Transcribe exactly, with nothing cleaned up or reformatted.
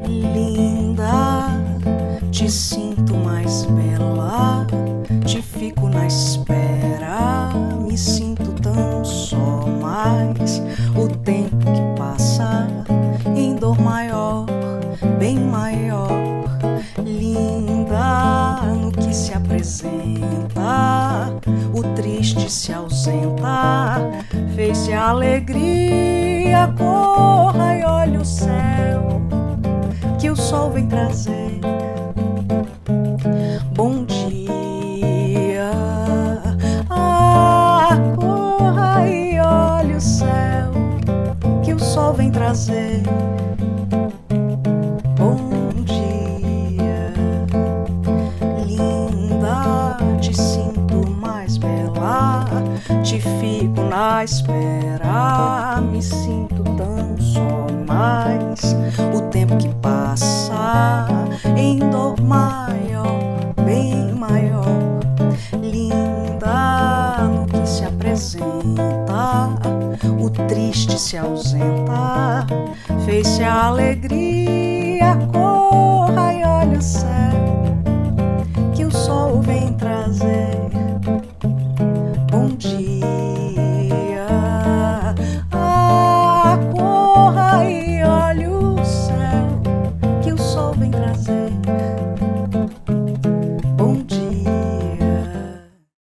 Linda, te sinto mais bela, te fico na espera, me sinto tão só, mas o tempo que passa em dor maior, bem maior. Linda, no que se apresenta, o triste se ausenta, fez-se a alegria, corra e olhe o céu, que o sol vem trazer. Bom dia, ah, corra e olhe o céu, que o sol vem trazer. Bom dia, linda, te sinto mais bela, te fico na espera, me sinto tão só, mas o tempo que passa em dor maior, bem maior. Linda, no que se apresenta, o triste se ausenta, fez-se a alegria, corra e olhe o céu,